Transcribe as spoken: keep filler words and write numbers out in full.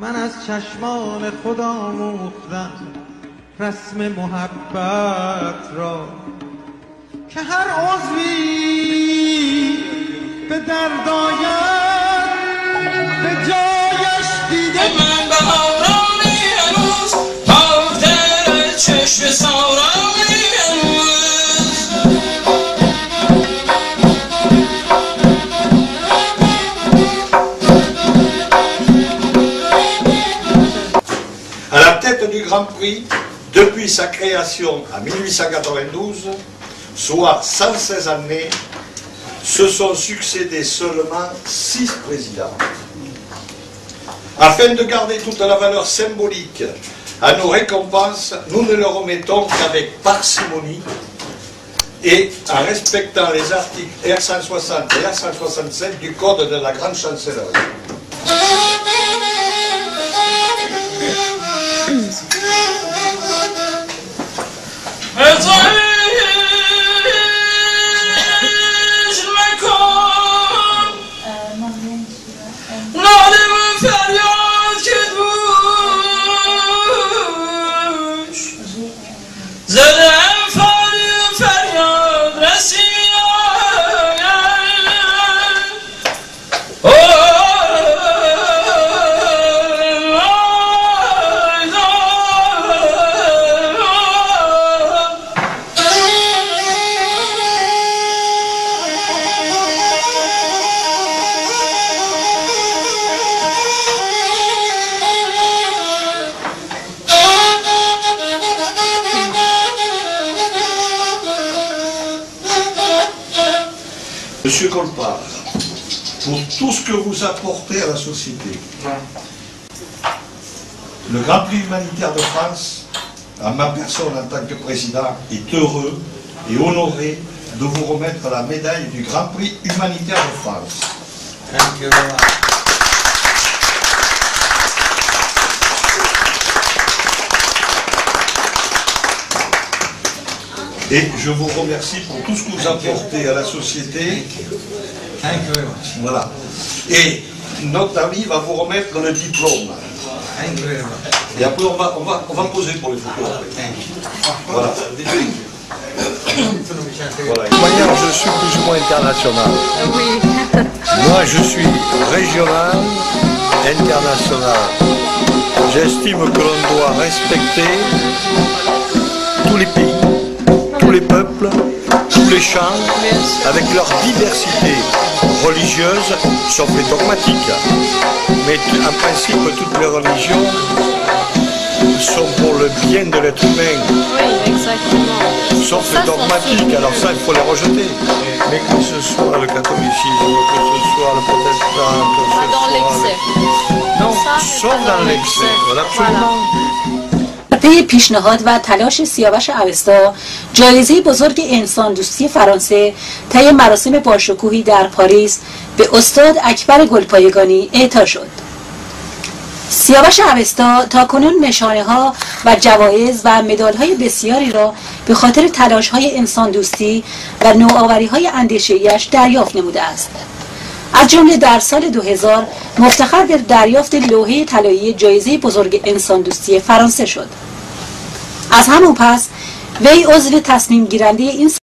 من از چشمان خود آموختم رسم محبت را که هر عضوی به درد آید به جایش دیده من بهارانی هنوز پاکتر چشم سارانی هنوز. À la tête du Grand Prix, depuis sa création en mille huit cent quatre-vingt-douze, soit cent seize années, se sont succédés seulement six présidents. Afin de garder toute la valeur symbolique à nos récompenses, nous ne le remettons qu'avec parcimonie et en respectant les articles R cent soixante et R cent soixante-sept du Code de la Grande Chancellerie. Monsieur Colpart, pour tout ce que vous apportez à la société, le Grand Prix humanitaire de France, en ma personne en tant que président, est heureux et honoré de vous remettre la médaille du Grand Prix humanitaire de France. Thank you very much. Et je vous remercie pour tout ce que vous apportez à la société. Thank you very much. Voilà. Et notre ami va vous remettre le diplôme. Thank you very much. Et après, on va, on va, on va poser pour les photos. Thank you. Voilà. De toute manière, je suis plus ou moins international. Oui. Moi, je suis régional, international. J'estime que l'on doit respecter tous les pays, tous les peuples, tous les chants, avec leur diversité religieuse, sauf les dogmatiques. Mais en principe, toutes les religions sont pour le bien de l'être humain. Oui, exactement. Sauf les dogmatiques, alors ça, il faut les rejeter. Mais que ce soit le catholicisme, que ce soit le protestant, que ce Pas dans soit... l'excès. Non, Ça, c'est sauf pas dans dans l'excès. l'excès. Voilà, absolument. پی پیشنهاد و تلاش سیاوش اوستا، جایزه بزرگ انسان دوستی فرانسه طی مراسم باشکوهی در پاریس به استاد اکبر گلپایگانی اعطا شد. سیاوش اوستا تاکنون نشانه ها و جوایز و مدال های بسیاری را به خاطر تلاش های انسان دوستی و نوآوری های اندیشه‌ایش دریافت نموده است. از جمله در سال دو هزار مفتخر به دریافت لوحه طلایی جایزه بزرگ انسان دوستی فرانسه شد. از همون پس وی عضو تصمیم گیرنده این